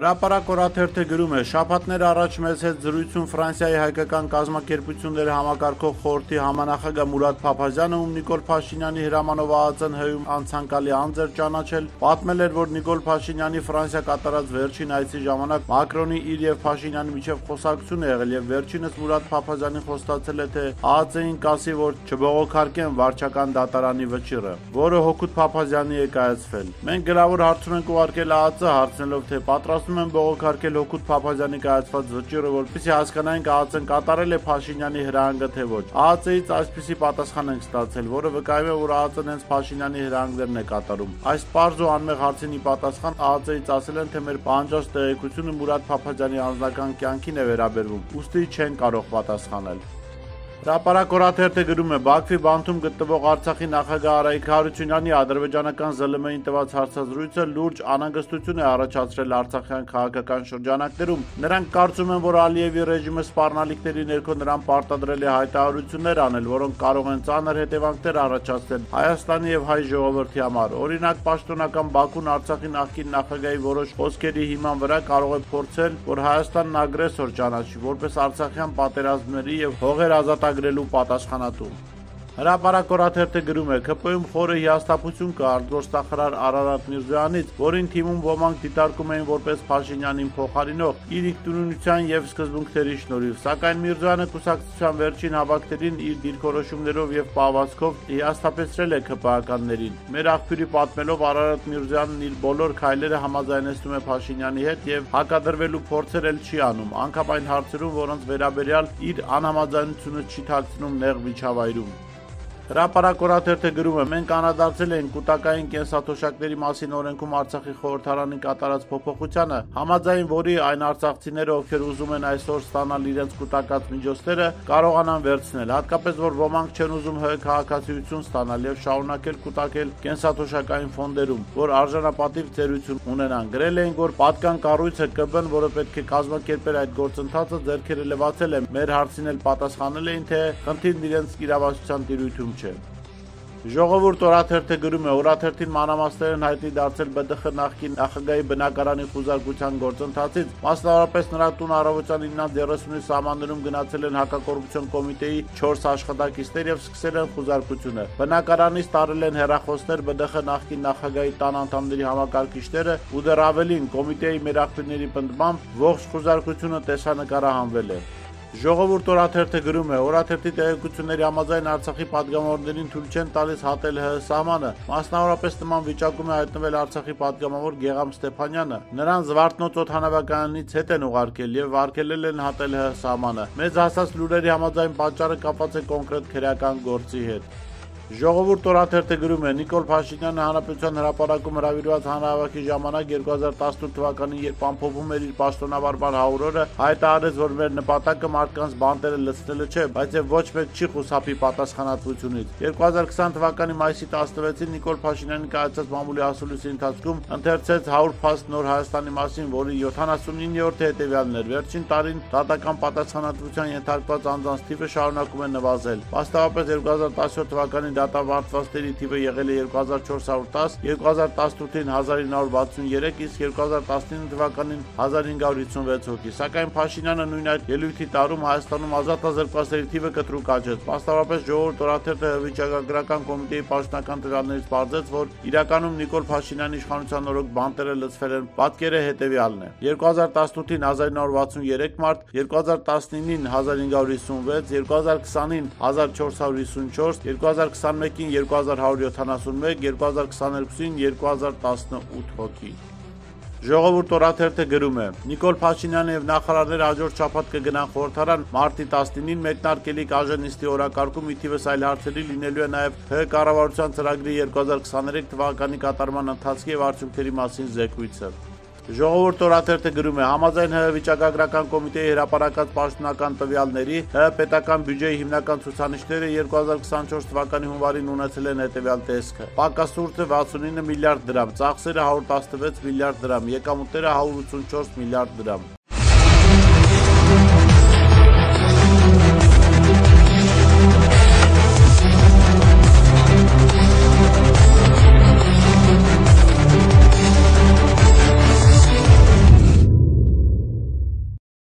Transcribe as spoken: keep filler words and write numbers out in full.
Հրապարակ օրաթերթը գրում է. շաբաթներ առաջ մեզ հետ զրույցում Ֆրանսիայի հայկական կազմակերպությունների համակարգող խորհրդի համանախագահ Մուրադ Փափազյանը, ում Նիկոլ Փաշինյանի հրամանով ԱԱԾ-ն անցանկալի անձ էր ճանաչել, պատմել էր, որ Նիկոլ Փաշինյանի Ֆրանսիա կատարած վերջին այցի ժամանակ Մակրոնի իր եւ Փաշինյանի միջև խոսակցություն է եղել եւ վերջինս Մուրադ Փափազյանին խոստացել է, թե ԱԱԾ-ին կասի, որ չբողոքարկեն վարչական դատարանի վճիռը, որը հօգուտ Փափազյանի է կայացվել։ Մենք գրավոր հարցում ենք ուղարկել ԱԱԾ, հարցնելով, թե պատրաստում են բողոքարկել հօգուտ Փափազյանի կայացված վճիռը, որպեսզի հասկանայինք ԱԱԾ-ն կատարել է Փաշինյանի հրահանգը թե ոչ։ ԱԱԾ-ից այսպիսի պատասխան ենք ստացել, որը վկայում է, որ ԱԱԾ-ն հենց Փաշինյանի հրահանգներն է կատարում։ Այս պարզ ու անմեղ հարցին ի պատասխան ԱԱԾ-ից ասել են, թե մեր պահանջած տեղեկությունը Մուրադ Փափազյանի անձնական կյանքին է վերաբերվում, ուստի չեն կարող պատասխանել։ Հրապարակ օրաթերթը գրում է. Բաքվի բանտում գտնվող Արցախի նախագահ Արայիկ Հարությունյանի ադրբեջանական զլ էմ-ին տված հարցազրույցը լուրջ անհանգստություն է առաջացրել արցախյան քաղաքական շրջանակներում։ Նրանք կարծում են, որ Ալիևի ռեժիմը սպառնալիքների ներքո նրան պարտադրել է հայտարարություններ անել, որոնք կարող են ծանր հետևանքներ առաջացնել Հայաստանի եւ հայ ժողովրդի համար։ Օրինակ, պաշտոնական Բաքուն Արցախի նախկին նախագահի որոշ խոսքերի հիման վրա կարող է փորձել, որ Հայաստանն ագրեսոր ճանաչի, որպես արցախյան պատերազմների եւ հողեր ազատ գրելու պատասխանատու։ Հրապարակ օրաթերթը գրում է. Ք Փ Մ խորը հիասթափություն կա արտգործնախարար Արարատ Միրզոյանից, որին թիմում ոմանք դիտարկում էին որպես Փաշինյանին փոխարինող իր ինքնուրույնության եւ սկզբունքների շնորհիվ, սակայն Միրզոյանը կուսակցության վերջին հավաքներին իր դիրքորոշումներով եւ պահվածքով հիասթափեցրել է Ք Փ Ա-ականներին։ Մեր աղբյուրի պատմելով Արարատ Միրզոյանն իր բոլոր քայլերը համաձայնեցնում է Փաշինյանի հետ եւ հակադրվելու փորձեր էլ չի անում, անգամ այն հարցերում, որոնց վերաբերյալ իր անհամաձայնությունը չի թաքցնում նեղ միջավայրում։ Հրապարակ օրաթերթը գրում է. Մենք անդրադարձել ենք կൂട്ടակային կենսաթոշակների մասին օրենքում Արցախի խորհրդարանի կատարած փոփոխությանը, համաձայն որի այն արցախցիները, ովքեր ուզում են այսօր ստանալ իրենց կൂട്ടակած միջոցները, կարողանան վերցնել, հատկապես որ ոմանք չեն ուզում ՀՀ քաղաքացիություն ստանալ եւ շարունակել կൂട്ടակել կենսաթոշակային ֆոնդերում, որ արժանապատիվ ծերություն ունենան։ Գրել էին, որ պատկան կառույցը Կ B-ն, որը պետք է կազմակերպեր այդ գործընթացը, ձեռքերը լվացել է։ Մեր հարցին էլ պատասխանել էին, թե խնդիրն իրենց իրավասության տիրույթում չէ։ Ժողովուրդ օրաթերթը գրում է. Օրաթերթին մանրամասներ են հայտնի դարձել Բ ԴԽ նախկին նախագահի բնակարանի խուզարկության գործընթացից, մասնավորապես նրա տուն առավոտյան իննից երեսունի սահմաններում գնացել են հակակոռուպցիոն կոմիտեի չորս աշխատակիցներ եւ սկսել են խուզարկությունը։ Բնակարանից տարել են հեռախոսներ Բ ԴԽ նախկին նախագահի տան անդամների համակարգիչները ու դեռ ավելին, կոմիտեի մեր աղբյուրների պնդմամբ ողջ խուզարկությունը տեսանկարահանվել է։ Ժողովուրդ օրաթերթը գրում է. Օրաթերթի տեղեկությունների համաձայն Արցախի падգամավորներին թույլ չեն տալիս հատել ՀՀ սահմանը, մասնավորապես նման վիճակում է հայտնվել Արցախի падգամավոր Գեգամ Ստեփանյանը։ Նրան Զվարթնոց օդանավակայանից հետ են ուղարկել եւ արգելել են հատել ՀՀ սահմանը։ Մեզ հասած լուրերի համաձայն պատճառը կապված է կոնկրետ քրեական գործի հետ։ Ժողովուրդ օրաթերթը գրում է. Նիկոլ Փաշինյանը հանրապետության հրապարակում հրավիրված հանրահավաքի ժամանակ երկու հազար տասնութ թվականին, երբ ամփոփում էր իր պաշտոնավարբար հաղորդը, հայտարարեց, որ մեր նպատակը մարդկանց բանտերը լցնելը չէ, բայց եւ ոչ մեկ չի խուսափի պատասխանատվությունից։ երկու հազար քսան թվականի մայիսի տասնվեցին Նիկոլ Փաշինյանի կայացած մամուլի ասուլիսի ընթացքում ընթերցեց հարյուր փաստ նոր Հայաստանի մասին, որի յոթանասունիններորդ հետեւյալն էր։ Վերջին տարին դատական պատասխանատվության ենթարկված անձանց թիվը շարունակում է նվազել։ Մասնավորապես երկու հազար տասնյոթ թվականին դատավարձվածների թիվը եղել է երկու հազար չորս հարյուր դաս, երկու հազար տասնութին հազար ինը հարյուր վաթսուներեք, իսկ երկու հազար տասնինը թվականին հազար հինգ հարյուր հիսունվեց հոգի։ Սակայն Փաշինյանը նույն այդ ելույթի տարում Հայաստանում ազատազրկվածների թիվը կտրուկ աճեց։ Մասնավորապես Ժողովուրդ օրաթերթը վիճակագրական կոմիտեի պաշտոնական տվյալներից պարզեց, որ իրականում Նիկոլ Փաշինյանի իշխանության օրոք բանտերը լցվել են։ Պատկերը հետևյալն է. երկու հազար տասնութին հազար ինը հարյուր վաթսուներեք մարդ, երկու հազար տասնինին հազար հինգ հարյուր հիսունվեց, երկու հազար քսանին հազար չորս հարյուր հիսունչորս, երկու հազար քսանմեկին երկու հազար հարյուր յոթանասունմեկ, երկու հազար քսաներկուսին երկու հազար տասնութ հոգի։ Ժողովուրդ օրաթերթը գրում է. Նիկոլ Փաշինյանը եւ նախարարները հաջորդ շաբաթ կգնան խորհրդարան մարտի տասնինին մեկնարկելիք ԱԺ-նիստի օրակարգում ի թիվս այլ հարցերի լինելու է նաեւ ՀՀ կառավարության ծրագրի երկու հազար քսաներեք թվականի կատարման ընթացքի եւ արդյունքների մասին զեկույցը։ Ժողովուրդ օրաթերթը գրում է. Համաձայն ՀՀ վիճակագրական կոմիտեի հրապարակած պաշտոնական տվյալների, ՀՀ պետական բյուջեի հիմնական ցուցանիշները երկու հազար քսանչորս թվականի հունվարին ունեցել են հետևյալ տեսքը. Պակասուրդը վաթսունինը միլիարդ դրամ, ծախսերը հարյուր տասնվեց միլիարդ դրամ, եկամուտները հարյուր ութսունչորս միլիարդ դրամ։